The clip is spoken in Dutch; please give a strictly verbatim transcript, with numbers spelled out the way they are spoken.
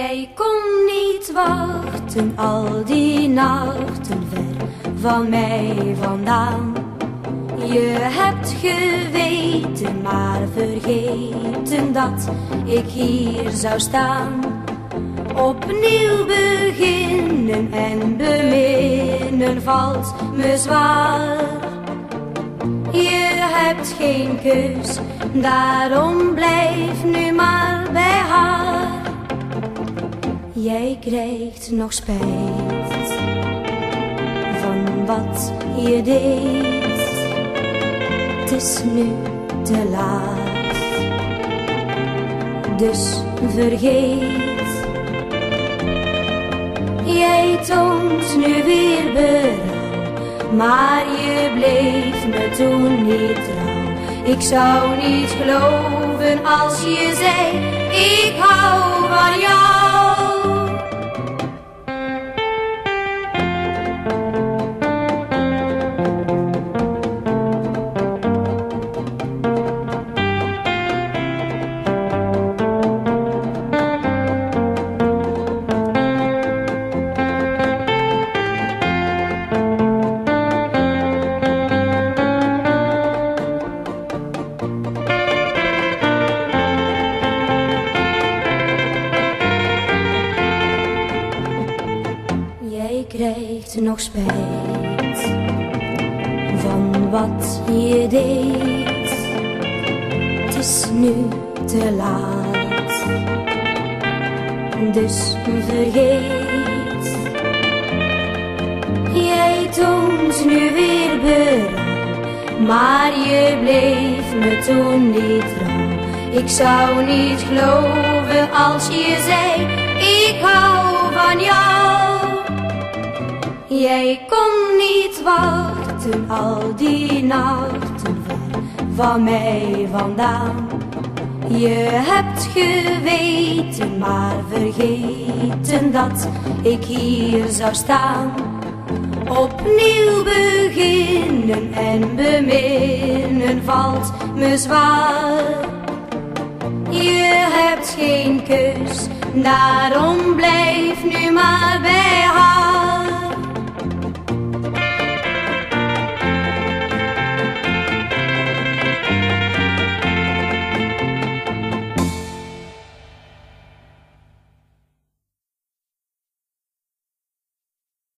Jij kon niet wachten al die nachten ver van mij vandaan. Je hebt geweten, maar vergeten dat ik hier zou staan. Opnieuw beginnen en beminnen valt me zwaar. Je hebt geen keus, daarom blijf nu maar bij haar. Jij krijgt nog spijt van wat je deed. Het is nu te laat, dus vergeet. Jij toont nu weer berouw, maar je bleef me toen niet trouw. Ik zou niet geloven als je zei, ik hou van jou. Jij krijgt nog spijt van wat je deed. Het is nu te laat, dus vergeet. Jij toont nu weer berouw, maar je bleef me toen niet trouw. Ik zou niet geloven als je zei, ik hou van jou. Jij kon niet wachten al die nachten ver van mij vandaan. Je hebt geweten, maar vergeten dat ik hier zou staan. Opnieuw beginnen en beminnen valt me zwaar. Je hebt geen keus, daarom blijf nu maar bij haar.